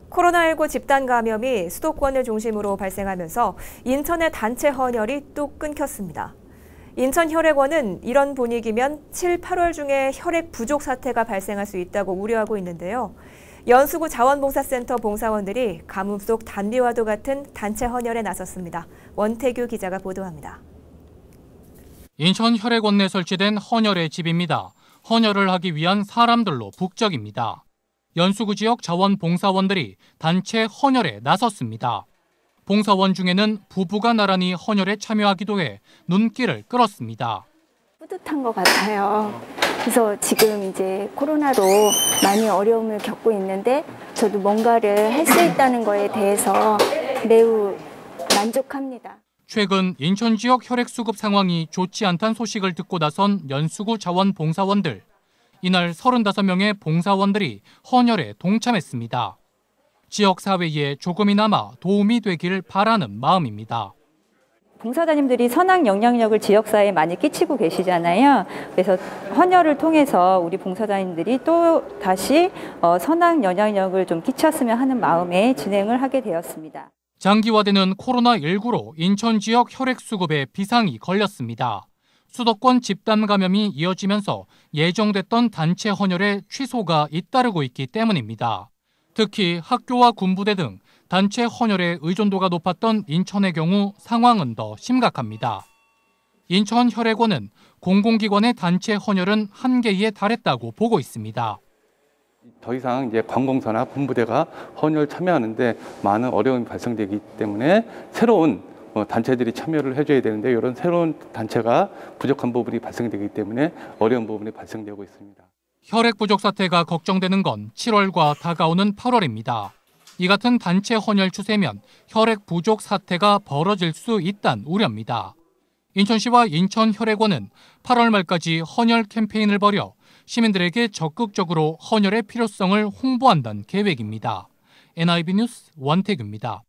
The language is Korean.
코로나19 집단 감염이 수도권을 중심으로 발생하면서 인천의 단체 헌혈이 또 끊겼습니다. 인천혈액원은 이런 분위기면 7, 8월 중에 혈액 부족 사태가 발생할 수 있다고 우려하고 있는데요. 연수구 자원봉사센터 봉사원들이 가뭄 속 단비와도 같은 단체 헌혈에 나섰습니다. 원태규 기자가 보도합니다. 인천혈액원 내 설치된 헌혈의 집입니다. 헌혈을 하기 위한 사람들로 북적입니다. 연수구 지역 자원봉사원들이 단체 헌혈에 나섰습니다. 봉사원 중에는 부부가 나란히 헌혈에 참여하기도 해 눈길을 끌었습니다. 뿌듯한 것 같아요. 그래서 지금 이제 코로나로 많이 어려움을 겪고 있는데 저도 뭔가를 할 수 있다는 거에 대해서 매우 만족합니다. 최근 인천 지역 혈액 수급 상황이 좋지 않다는 소식을 듣고 나선 연수구 자원봉사원들. 이날 35명의 봉사원들이 헌혈에 동참했습니다. 지역 사회에 조금이나마 도움이 되길 바라는 마음입니다. 봉사자님들이 선한 영향력을 지역사회에 많이 끼치고 계시잖아요. 그래서 헌혈을 통해서 우리 봉사자님들이 또 다시 선한 영향력을 좀 끼쳤으면 하는 마음에 진행을 하게 되었습니다. 장기화되는 코로나19로 인천 지역 혈액 수급에 비상이 걸렸습니다. 수도권 집단 감염이 이어지면서 예정됐던 단체 헌혈에 취소가 잇따르고 있기 때문입니다. 특히 학교와 군부대 등 단체 헌혈에 의존도가 높았던 인천의 경우 상황은 더 심각합니다. 인천혈액원은 공공기관의 단체 헌혈은 한계에 달했다고 보고 있습니다. 더 이상 이제 관공서나 군부대가 헌혈 참여하는데 많은 어려움이 발생되기 때문에 새로운 단체들이 참여를 해줘야 되는데 이런 새로운 단체가 부족한 부분이 발생되기 때문에 어려운 부분이 발생되고 있습니다. 혈액 부족 사태가 걱정되는 건 7월과 다가오는 8월입니다. 이 같은 단체 헌혈 추세면 혈액 부족 사태가 벌어질 수 있다는 우려입니다. 인천시와 인천혈액원은 8월 말까지 헌혈 캠페인을 벌여 시민들에게 적극적으로 헌혈의 필요성을 홍보한다는 계획입니다. NIB 뉴스 원태규입니다.